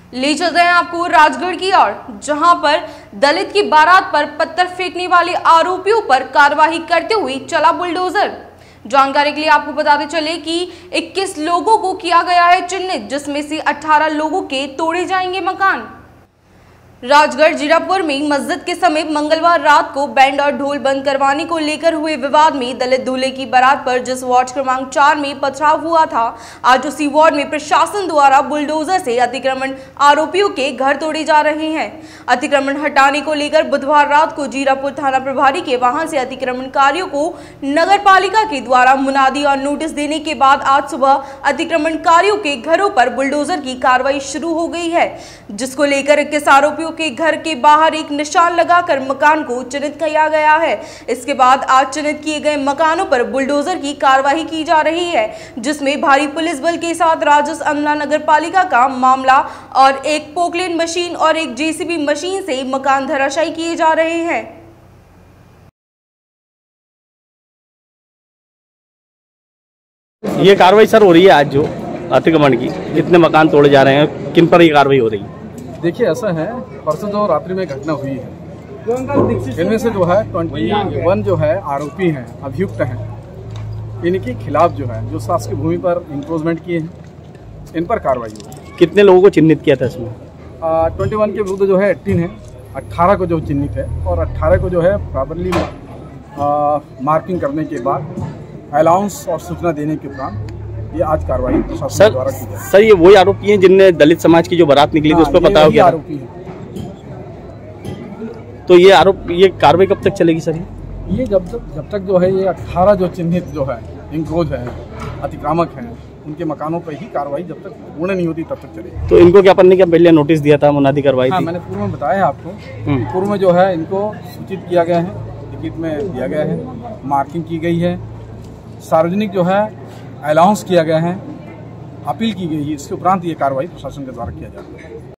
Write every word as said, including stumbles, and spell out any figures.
ले चलते हैं आपको राजगढ़ की ओर, जहां पर दलित की बारात पर पत्थर फेंकने वाले आरोपियों पर कार्रवाई करते हुए चला बुलडोजर। जानकारी के लिए आपको बताते चले कि इक्कीस लोगों को किया गया है चिन्हित, जिसमें से अठारह लोगों के तोड़े जाएंगे मकान। राजगढ़ जीरापुर में मस्जिद के समीप मंगलवार रात को बैंड और ढोल बंद करवाने को लेकर हुए विवाद में दलित दूल्हे की बारात पर जिस वार्ड क्रमांक चार में पथराव हुआ था, आज उसी वार्ड में प्रशासन द्वारा बुलडोजर से अतिक्रमण आरोपियों के घर तोड़े जा रहे हैं। अतिक्रमण हटाने को लेकर बुधवार रात को जीरापुर थाना प्रभारी के वाहन से अतिक्रमणकारियों को नगर पालिका के द्वारा मुनादी और नोटिस देने के बाद आज सुबह अतिक्रमणकारियों के घरों पर बुलडोजर की कार्रवाई शुरू हो गई है, जिसको लेकर इक्कीस आरोपियों के घर के बाहर एक निशान लगाकर मकान को चिन्हित किया गया है। इसके बाद आज चिन्हित किए गए मकानों पर बुलडोजर की कार्रवाई की जा रही है, जिसमें भारी पुलिस बल के साथ राजस्व अमला नगर पालिका का मामला और एक पोकलेन मशीन और एक जेसीबी मशीन से मकान धराशायी किए जा रहे हैं। ये कार्रवाई सर हो रही है आज जो अतिक्रमण की, कितने मकान तोड़े जा रहे हैं, किन पर ये कार्रवाई हो रही है? देखिए, ऐसा है, परसों जो रात्रि में घटना हुई है, इनमें से जो है इक्कीस जो है आरोपी हैं, अभियुक्त हैं, इनके खिलाफ जो है जो शासकीय भूमि पर इंक्रोचमेंट किए हैं, इन पर कार्रवाई हुई। कितने लोगों को चिन्हित किया था इसमें? इक्कीस के विरुद्ध जो है अठारह है, अट्ठारह को जो चिन्हित है और अट्ठारह को जो है प्रॉपरली मार्किंग करने के बाद अलाउंस और सूचना देने के उपरांत ये आज कार्रवाई प्रशासन द्वारा की जाए। सर, ये वही आरोपी हैं जिनने दलित समाज की जो बारात निकली थी, उस पर पता हो गया आरोपी है। तो ये आरोप ये कार्रवाई कब तक चलेगी सर? ये जब तक जब तक जो है ये अठारह जो चिन्हित जो है इंक्रोच है, अतिक्रामक हैं, उनके मकानों पर ही कार्रवाई जब तक पूर्ण नहीं होती तब तक चलेगी। तो इनको क्या पढ़ने का पहले नोटिस दिया था, मुनादी करवाई हाँ, थी? मैंने पूर्व में बताया आपको, पूर्व में जो है इनको सूचित किया गया है, टिकट में दिया गया है, मार्किंग की गई है, सार्वजनिक जो है अलाउंस किया गया है, अपील की गई है। इसके उपरांत ये कार्रवाई प्रशासन के द्वारा किया जाता है।